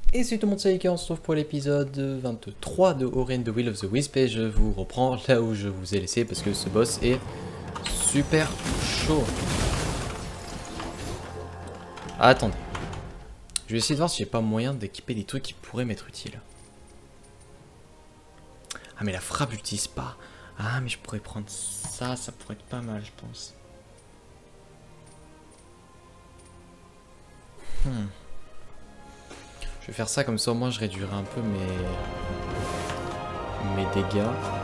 Et salut tout le monde, c'est Ika, on se retrouve pour l'épisode 23 de Ori and the Will of the Wisp et je vous reprends là où je vous ai laissé parce que ce boss est super chaud. Ah, attendez, je vais essayer de voir si j'ai pas moyen d'équiper des trucs qui pourraient m'être utiles. Ah mais la frappe j'utilise pas. Ah mais je pourrais prendre ça, ça pourrait être pas mal je pense. Je vais faire ça comme ça au moins je réduirai un peu mes dégâts.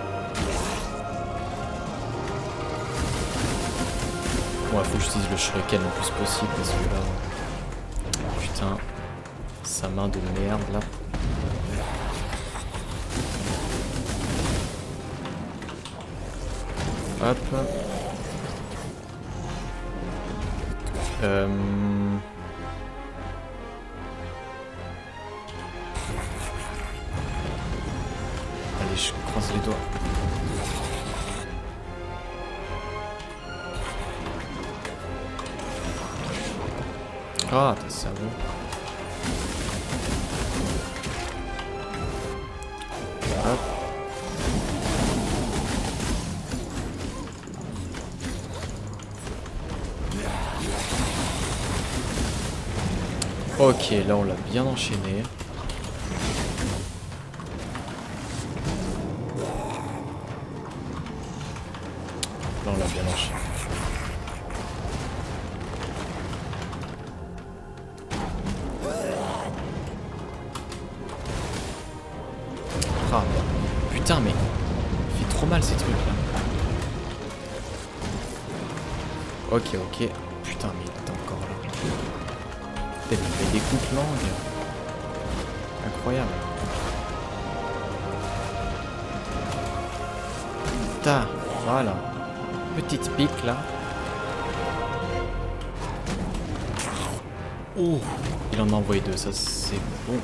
Ouais, faut que j'utilise le shuriken le plus possible parce que là... Putain, sa main de merde là. Hop. Allez, je croise les doigts. Ah, t'es sérieux? Hop. Ok, là on l'a bien enchaîné. Là on l'a bien enchaîné. Ah, putain mais il fait trop mal ces trucs là. Ok, ok. Putain mais il est encore là. Peut-être qu'il fait des coupes langues. Incroyable. Putain, voilà. Petite pique là. Oh, il en a envoyé deux, ça c'est bon.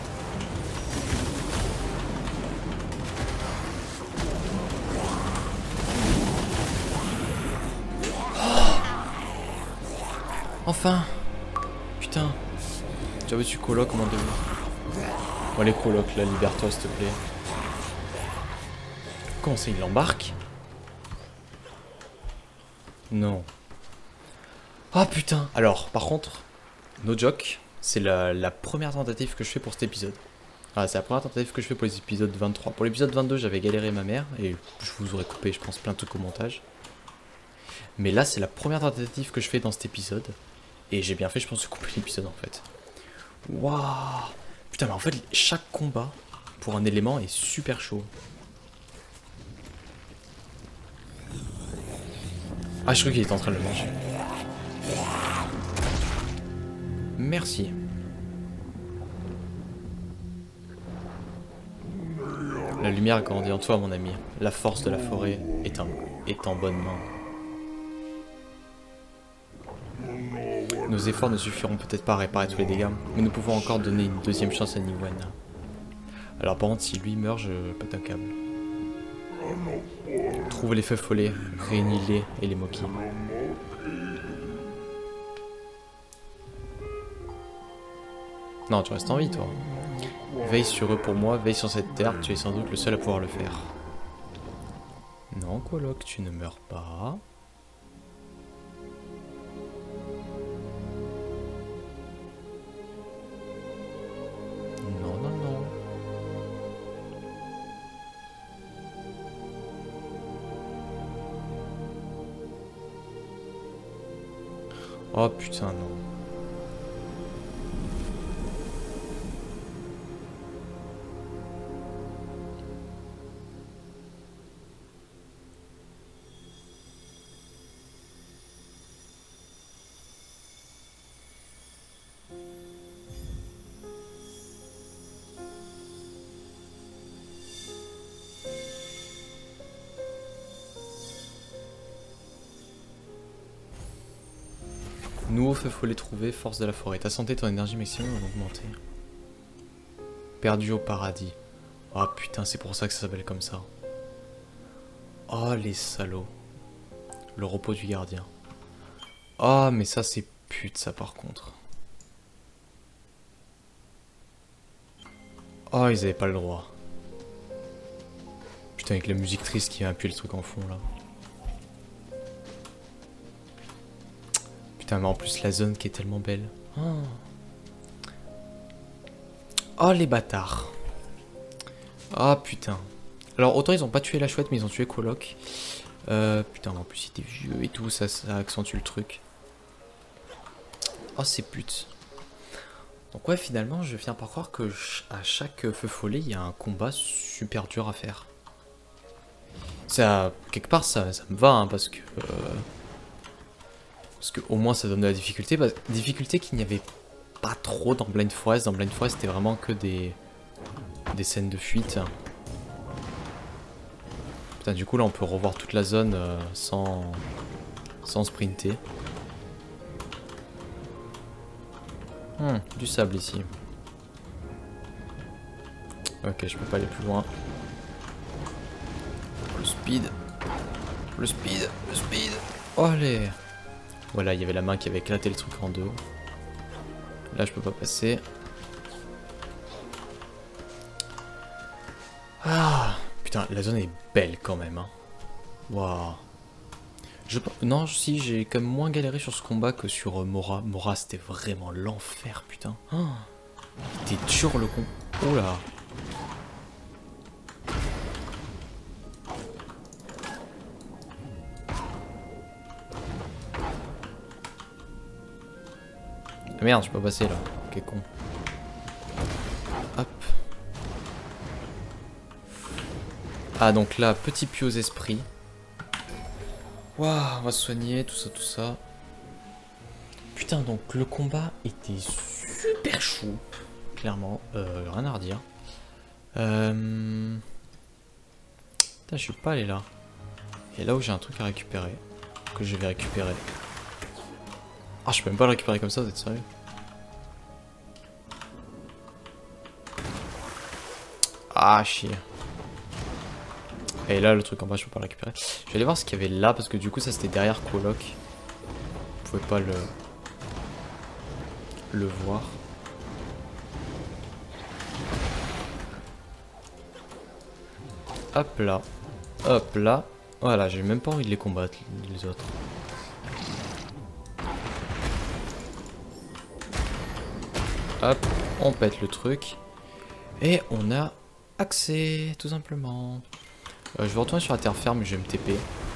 Enfin! Putain! J'avais su coloc, comment dire. Bon, les colocs là, libère-toi s'il te plaît. Comment ça, il l'embarque? Non. Ah putain! Alors, par contre, no joke, c'est la première tentative que je fais pour cet épisode. Ah, c'est la première tentative que je fais pour les épisodes 23. Pour l'épisode 22, j'avais galéré ma mère et je vous aurais coupé, je pense, plein de trucs au montage. Mais là, c'est la première tentative que je fais dans cet épisode. Et j'ai bien fait, je pense, de couper l'épisode en fait. Waouh! Putain, mais en fait, chaque combat pour un élément est super chaud. Ah, je crois qu'il était en train de le manger. Merci. La lumière grandit en toi, mon ami. La force de la forêt est en bonne main. Nos efforts ne suffiront peut-être pas à réparer tous les dégâts, mais nous pouvons encore donner une deuxième chance à Niwen. Alors par contre, si lui meurt, je pète un câble. Trouve les feux follets, réunis-les et les moquis. Non, tu restes en vie, toi. Veille sur eux pour moi, veille sur cette terre, tu es sans doute le seul à pouvoir le faire. Non, coloc, tu ne meurs pas. Non, non, non. Oh putain, non. Nouveau feu follet trouvé, force de la forêt. Ta santé et ton énergie maximum vont augmenter. Perdu au paradis. Oh putain, c'est pour ça que ça s'appelle comme ça. Oh les salauds. Le repos du gardien. Oh mais ça c'est pute ça par contre. Oh, ils avaient pas le droit. Putain, avec la musique triste qui a appuyé le truc en fond là. Putain, mais en plus la zone qui est tellement belle. Oh, oh les bâtards. Ah oh, putain. Alors autant ils ont pas tué la chouette mais ils ont tué Coloc. Putain, en plus il était vieux et tout, ça accentue le truc. Oh c'est pute. Donc ouais, finalement je viens par croire que à chaque feu follet il y a un combat super dur à faire. Ça, quelque part ça me va hein, parce que au moins ça donne de la difficulté. Difficulté qu'il n'y avait pas trop dans Blind Forest. Dans Blind Forest c'était vraiment que des scènes de fuite. Putain, du coup là on peut revoir toute la zone sans sprinter. Du sable ici. Ok, je peux pas aller plus loin. Le speed. Le speed. Le speed. Oh allez. Voilà, il y avait la main qui avait éclaté le truc en deux. Là je peux pas passer. Ah putain, la zone est belle quand même. Hein. Waouh. Non, si, j'ai quand même moins galéré sur ce combat que sur Mora. Mora, c'était vraiment l'enfer, putain. Oh, il était dur le con. Oh là. Ah merde, je peux pas passer là. Quel con. Hop. Ah, donc là, petit pied aux esprits. Waouh, on va se soigner, tout ça, tout ça. Putain, donc le combat était super chou. Clairement, rien à redire. Putain, je suis pas allé là. Et là où j'ai un truc à récupérer. Que je vais récupérer. Ah, je peux même pas le récupérer comme ça, vous êtes sérieux? Ah, chier. Et là, le truc en bas, je peux pas le récupérer. Je vais aller voir ce qu'il y avait là, parce que du coup, ça c'était derrière Coloc. Vous pouvez pas le voir. Hop là. Hop là. Voilà, j'ai même pas envie de les combattre, les autres. Hop, on pète le truc. Et on a accès, tout simplement. Je vais retourner sur la terre ferme, je vais me TP.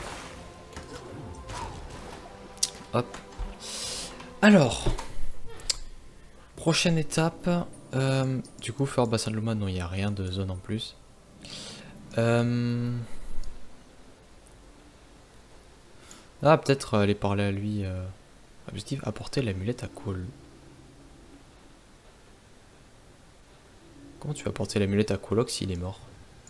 Hop. Alors. Prochaine étape. Du coup, Fort Bassin de Loma, non, il n'y a rien de zone en plus. Ah, peut-être aller parler à lui. Objectif, apporter l'amulette à Cole. Comment tu vas apporter l'amulette à Coloc s'il est mort?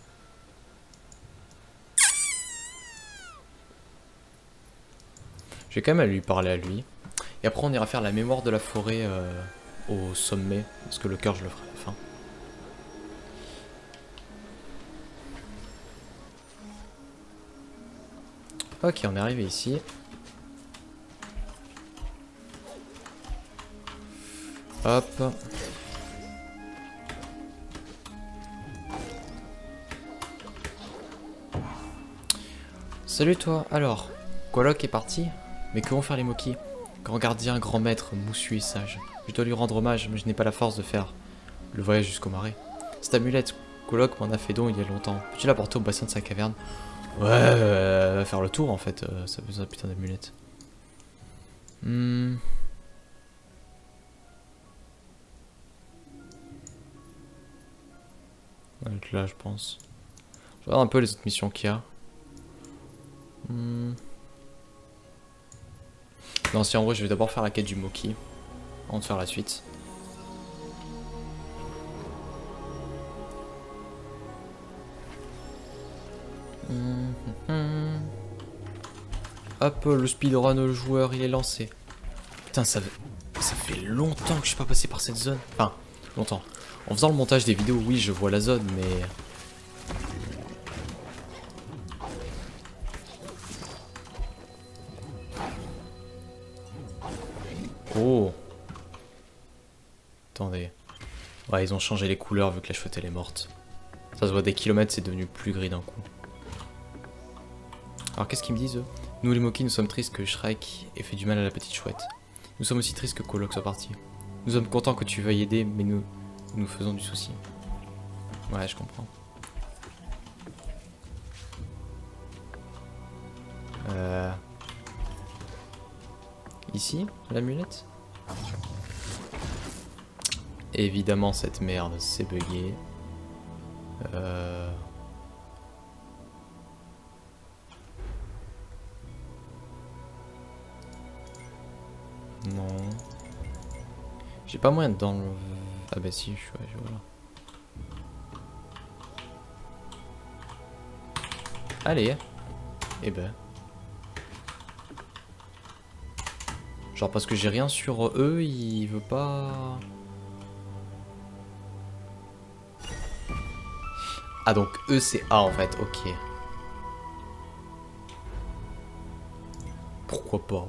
Je vais quand même aller lui parler à lui. Et après on ira faire la mémoire de la forêt au sommet. Parce que le cœur je le ferai à la fin. Ok, on est arrivé ici. Hop. Salut toi, alors, Coloc est parti, mais que vont faire les Moki? Grand gardien, grand maître, moussu et sage. Je dois lui rendre hommage, mais je n'ai pas la force de faire le voyage jusqu'au marais. Cette amulette, Coloc m'en a fait don il y a longtemps. Peux-tu la porter au bassin de sa caverne? Ouais, faire le tour en fait, ça a besoin de putain d'amulette. Donc là, je pense. Je regarde un peu les autres missions qu'il y a. Non, si en vrai, je vais d'abord faire la quête du Moki avant de faire la suite. Hop, le speedrun, le joueur, il est lancé. Putain, ça fait longtemps que je suis pas passé par cette zone. Enfin, longtemps. En faisant le montage des vidéos, oui, je vois la zone, mais... Oh. Attendez. Ouais, ils ont changé les couleurs vu que la chouette elle est morte. Ça se voit des kilomètres, c'est devenu plus gris d'un coup. Alors qu'est-ce qu'ils me disent eux? Nous les Moki, nous sommes tristes que Shrek ait fait du mal à la petite chouette. Nous sommes aussi tristes que Kolok soit parti. Nous sommes contents que tu veuilles aider, mais nous faisons du souci. Ouais, je comprends. Ici, l'amulette? Évidemment, cette merde, c'est bugué. Non. J'ai pas moyen d'enlever... Ah bah si, voilà. Allez. Eh ben. Genre parce que j'ai rien sur eux, il veut pas... Ah donc eux c'est A en fait, ok. Pourquoi pas?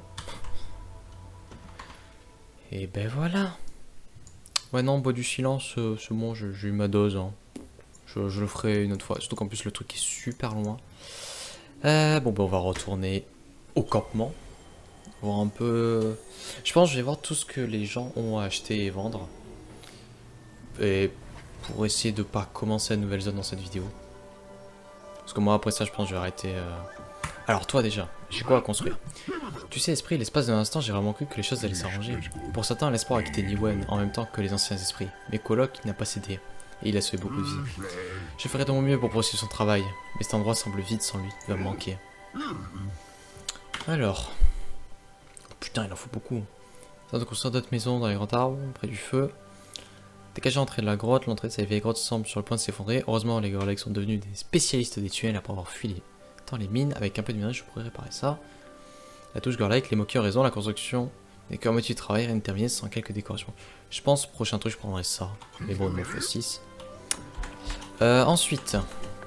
Et ben voilà. Ouais non, bois du silence, c'est bon, j'ai eu ma dose. Hein. Je le ferai une autre fois, surtout qu'en plus le truc est super loin. Bon ben on va retourner au campement. Voir un peu... Je pense que je vais voir tout ce que les gens ont à acheter et vendre. Et pour essayer de pas commencer la nouvelle zone dans cette vidéo. Parce que moi après ça je pense que je vais arrêter... Alors toi déjà, j'ai quoi à construire? Tu sais Esprit, l'espace d'un instant j'ai vraiment cru que les choses allaient s'arranger. Pour certains l'espoir a quitté Niwen en même temps que les anciens esprits. Mais Kolok n'a pas cédé. Et il a sauvé beaucoup de vies. Je ferai de mon mieux pour poursuivre son travail. Mais cet endroit semble vide sans lui, il va me manquer. Alors... Putain il en faut beaucoup. Ça de construire d'autres maisons dans les grands arbres, près du feu. Dégagé l'entrée de la grotte, l'entrée de cette vieille grotte semble sur le point de s'effondrer. Heureusement, les Gorlegs sont devenus des spécialistes des tunnels après avoir fui les mines. Avec un peu de minerai, je pourrais réparer ça. La touche Gorleg, les moqueurs ont raison, la construction n'est qu'à moitié du travail, rien de terminé sans quelques décorations. Je pense, prochain truc, je prendrai ça. Mais bon, il me faut 6. Ensuite,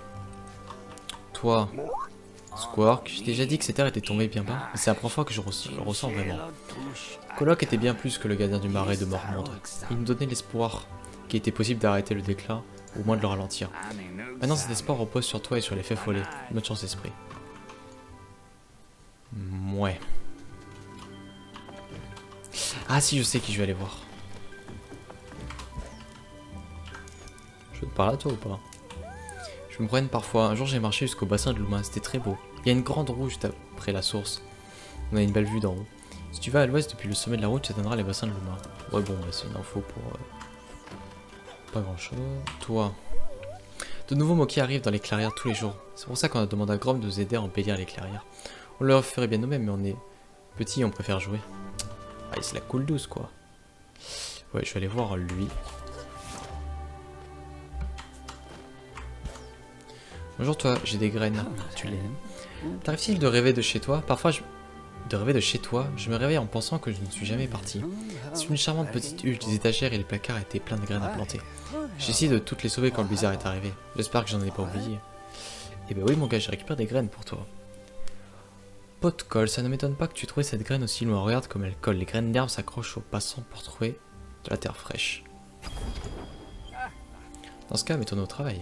toi, Squark, j'ai déjà dit que cette terre était tombée bien bas, mais c'est la première fois que je le ressens vraiment. Kolok était bien plus que le gardien du marais de Mormonde. Il nous donnait l'espoir qu'il était possible d'arrêter le déclin, ou au moins de le ralentir. Maintenant cet espoir repose sur toi et sur les faits follets. Bonne chance Esprit. Ouais. Ah si, je sais qui je vais aller voir. Je peux te parler à toi ou pas? Je me promène parfois. Un jour j'ai marché jusqu'au bassin de Luma, c'était très beau. Il y a une grande roue juste après la source. On a une belle vue d'en haut. Si tu vas à l'ouest depuis le sommet de la route, tu atteindras les bassins de Luma. Ouais bon, bah, c'est une info pour... pas grand chose. Toi. De nouveaux moquis arrivent dans les clairières tous les jours. C'est pour ça qu'on a demandé à Grom de nous aider à embellir les clairières. On le ferait bien nous-mêmes, mais on est petits et on préfère jouer. Ah, c'est la cool douce quoi. Ouais, je vais aller voir lui. Bonjour toi, j'ai des graines. Tu l'aimes? T'arrive-t-il de rêver de chez toi? Parfois, de rêver de chez toi, je me réveille en pensant que je ne suis jamais parti. C'est une charmante petite huche, des étagères et les placards étaient pleins de graines à planter. J'ai essayé de toutes les sauver quand le blizzard est arrivé. J'espère que j'en ai pas oublié. Eh ben oui mon gars, je récupère des graines pour toi. Pot de colle, ça ne m'étonne pas que tu trouves cette graine aussi loin. Regarde comme elle colle. Les graines d'herbe s'accrochent aux passants pour trouver de la terre fraîche. Dans ce cas, mettons-nous au travail.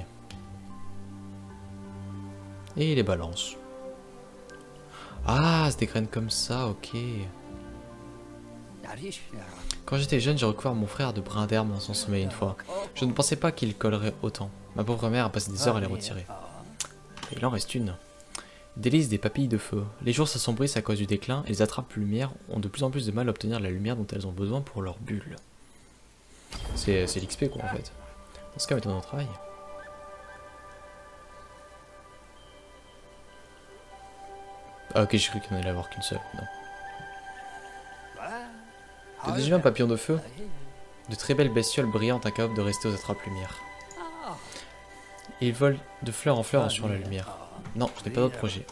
Et les balances. Ah, c'est des graines comme ça, ok. Quand j'étais jeune, j'ai recouvert mon frère de brins d'herbe dans son sommeil une fois. Je ne pensais pas qu'il collerait autant. Ma pauvre mère a passé des heures à les retirer. Et il en reste une. Délice des papilles de feu. Les jours s'assombrissent à cause du déclin et les attrapes-lumière ont de plus en plus de mal à obtenir la lumière dont elles ont besoin pour leur bulle. C'est l'XP quoi en fait. Dans ce cas, mettons-nous au travail. Ah ok, j'ai cru qu'il n'y en allait avoir qu'une seule. Non. T'as déjà vu un papillon de feu? De très belles bestioles brillantes incapables de rester aux attrapes-lumière. Ils volent de fleur en fleur sur la lumière. Non, je n'ai pas d'autre projet.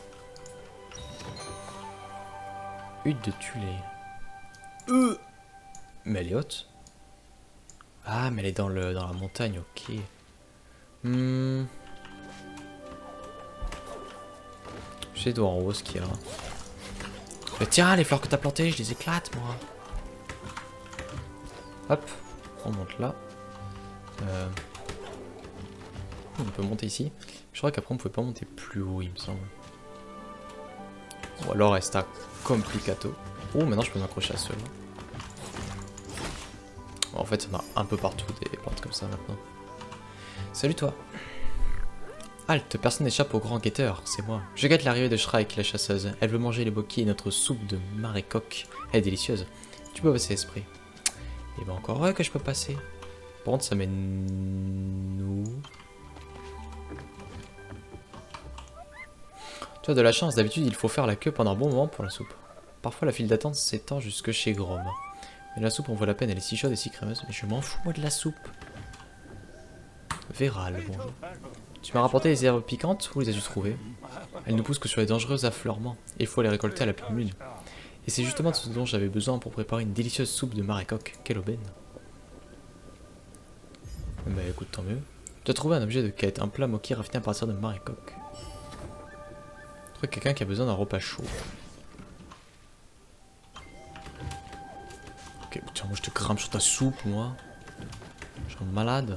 Hutte de Tulé. Mais elle est haute. Ah, mais elle est dans la montagne, ok. Je sais d'où en haut ce qu'il y a. Mais tiens, les fleurs que t'as plantées, je les éclate, moi. Hop, on monte là. On peut monter ici. Je crois qu'après on pouvait pas monter plus haut, il me semble. Ou alors resta complicato. Oh, maintenant je peux m'accrocher à ceux-là. En fait, il y en a un peu partout des plantes comme ça maintenant. Salut toi. Halte, personne n'échappe au grand guetteur, c'est moi. Je guette l'arrivée de Shrike, la chasseuse. Elle veut manger les boquilles et notre soupe de marécoque. Elle est délicieuse. Tu peux passer l'esprit. Et ben encore ouais que je peux passer. Par contre, ça mène où? Tu as de la chance, d'habitude il faut faire la queue pendant un bon moment pour la soupe. Parfois la file d'attente s'étend jusque chez Grom. Mais la soupe en vaut la peine, elle est si chaude et si crémeuse. Mais je m'en fous moi de la soupe. Véral, bonjour. Tu m'as rapporté les herbes piquantes, où les as-tu trouvées? Elles ne poussent que sur les dangereux affleurements, et il faut les récolter à la pleine lune. Et c'est justement de ce dont j'avais besoin pour préparer une délicieuse soupe de marécoque. Quelle aubaine. Bah écoute, tant mieux. Tu as trouvé un objet de quête, un plat moquis raffiné à partir de marécoque. Trouver quelqu'un qui a besoin d'un repas chaud. Ok, tiens, moi je te crame sur ta soupe, moi. Je suis malade.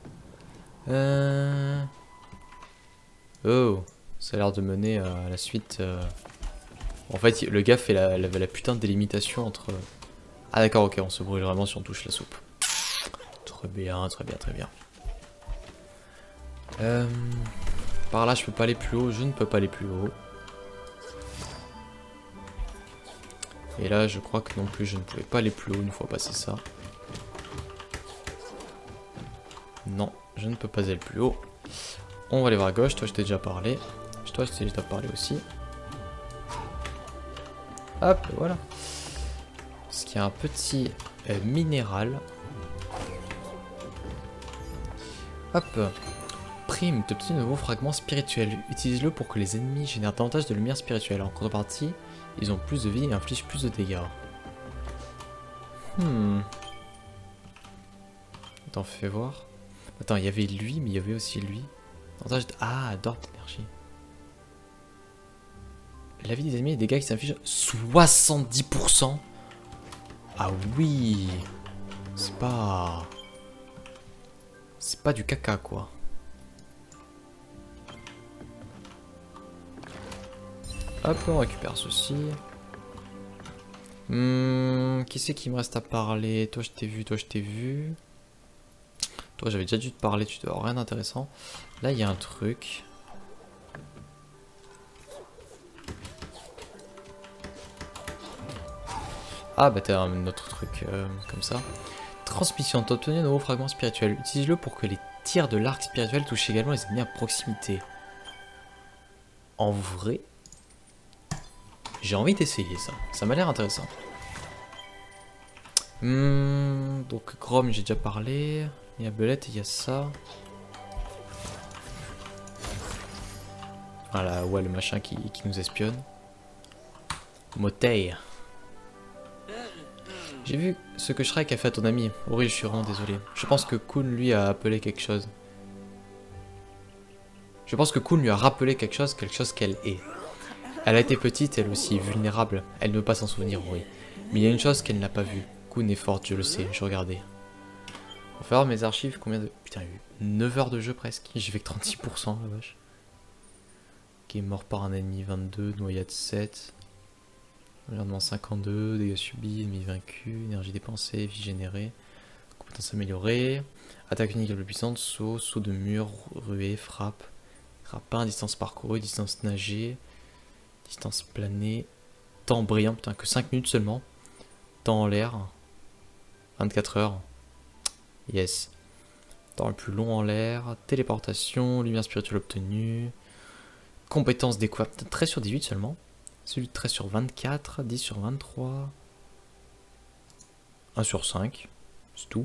Oh, ça a l'air de mener à la suite. En fait, le gars fait la putain de délimitation entre... Ah d'accord, ok, on se brûle vraiment si on touche la soupe. Très bien, très bien, très bien. Par là, je peux pas aller plus haut, je ne peux pas aller plus haut. Et là, je crois que non plus, je ne pouvais pas aller plus haut une fois passé ça. Non, je ne peux pas aller plus haut. On va aller voir à gauche, toi je t'ai déjà parlé. Toi je t'ai déjà parlé aussi. Hop, voilà. Parce qu'il y a un petit minéral. Hop. Prime, tu obtiens de nouveaux fragments spirituels. Utilise-le pour que les ennemis génèrent davantage de lumière spirituelle. En contrepartie, ils ont plus de vie et infligent plus de dégâts. Attends, fais voir. Attends, il y avait lui, mais il y avait aussi lui. Ah, d'or d'énergie. La vie des ennemis et des dégâts qui s'infligent 70%. Ah oui. C'est pas du caca, quoi. Hop, on récupère ceci. Qui c'est qui me reste à parler? Toi, je t'ai vu, toi, je t'ai vu. Toi, j'avais déjà dû te parler, tu dois avoir rien d'intéressant. Là, il y a un truc. Ah, bah, t'as un autre truc comme ça. Transmission, t'as obtenu un nouveau fragment spirituel. Utilise-le pour que les tirs de l'arc spirituel touchent également les ennemis à proximité. En vrai, j'ai envie d'essayer ça. Ça m'a l'air intéressant. Donc, Grom, j'ai déjà parlé. Il y a Belette et il y a ça. Voilà, ouais, le machin qui nous espionne. Motei. J'ai vu ce que Shrike a fait à ton ami. Oui, je suis vraiment désolé. Je pense que Kun lui a appelé quelque chose. Je pense que Kun lui a rappelé quelque chose qu'elle est. Elle a été petite, elle aussi, vulnérable. Elle ne peut pas s'en souvenir, oui. Mais il y a une chose qu'elle n'a pas vue. Kun est forte, je le sais, je regardais. On va faire mes archives, combien de... Putain, il y a eu 9 heures de jeu presque. J'ai fait que 36%, la vache. Ok, mort par un ennemi, 22, noyade 7. Environnement 52, dégâts subis, ennemi vaincu, énergie dépensée, vie générée. Compétences améliorées. Attaque unique la plus puissante, saut, saut de mur, ruée, frappe. Rapin, distance parcourue, distance nagée. Distance planée. Temps brillant, putain, que 5 minutes seulement. Temps en l'air. 24 heures. Yes. Temps le plus long en l'air. Téléportation. Lumière spirituelle obtenue. Compétences découverte. 13 sur 18 seulement. Celui de 13 sur 24. 10 sur 23. 1 sur 5. C'est tout.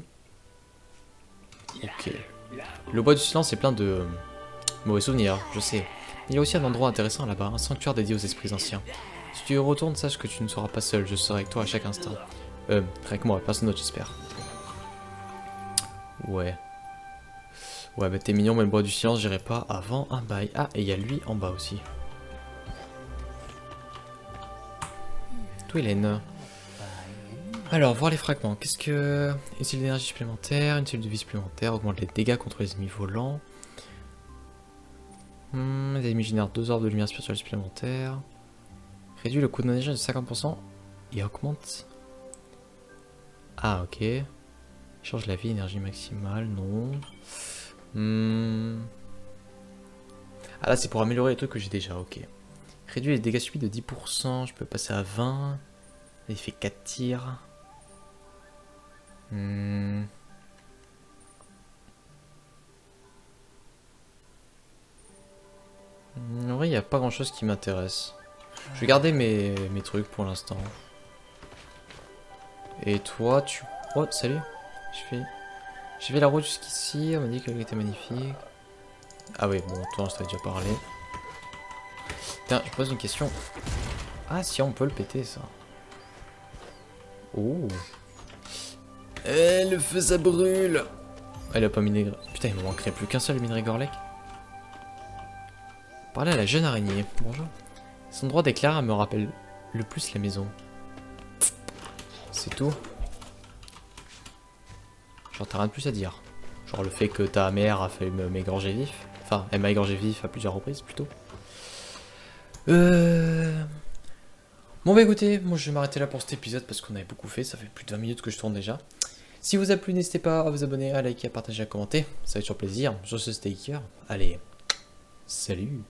Ok. Le bois du silence est plein de mauvais souvenirs, je sais. Il y a aussi un endroit intéressant là-bas. Un sanctuaire dédié aux esprits anciens. Si tu y retournes, sache que tu ne seras pas seul. Je serai avec toi à chaque instant. Rien que moi, personne d'autre, j'espère. Ouais. Ouais, bah t'es mignon, mais le bois du silence, j'irai pas avant un bail. Ah, et il y a lui en bas aussi. Twillen. Alors, voir les fragments. Qu'est-ce que... Une cellule d'énergie supplémentaire, une cellule de vie supplémentaire, augmente les dégâts contre les ennemis volants. Les ennemis génèrent 2 orbes de lumière spirituelle supplémentaire. Réduit le coût d'énergie de 50% et augmente... Ah, ok. Change la vie, énergie maximale, non. Ah là, c'est pour améliorer les trucs que j'ai déjà, ok. Réduit les dégâts subis de 10%, je peux passer à 20. Il fait 4 tirs. En vrai, il n'y a pas grand chose qui m'intéresse. Je vais garder mes trucs pour l'instant. Et toi, tu... Oh, salut. J'ai fait la route jusqu'ici, on m'a dit qu'elle était magnifique. Ah oui, bon, toi, je t'avais déjà parlé. Tiens, je pose une question. Ah si, on peut le péter, ça. Oh. Eh, le feu, ça brûle. Elle a pas miné... Putain, il me manquerait plus qu'un seul minerai Gorlek. Parler à la jeune araignée. Bonjour. Son droit d'éclair me rappelle le plus la maison. C'est tout. Genre, t'as rien de plus à dire. Genre le fait que ta mère a fait m'égorger vif. Enfin, elle m'a égorgé vif à plusieurs reprises, plutôt. Bon bah écoutez, moi je vais m'arrêter là pour cet épisode parce qu'on avait beaucoup fait, ça fait plus de 20 minutes que je tourne déjà. Si vous a plu, n'hésitez pas à vous abonner, à liker, à partager, à commenter, ça va être sur plaisir. Sur ce, c'était Iker. Allez, salut.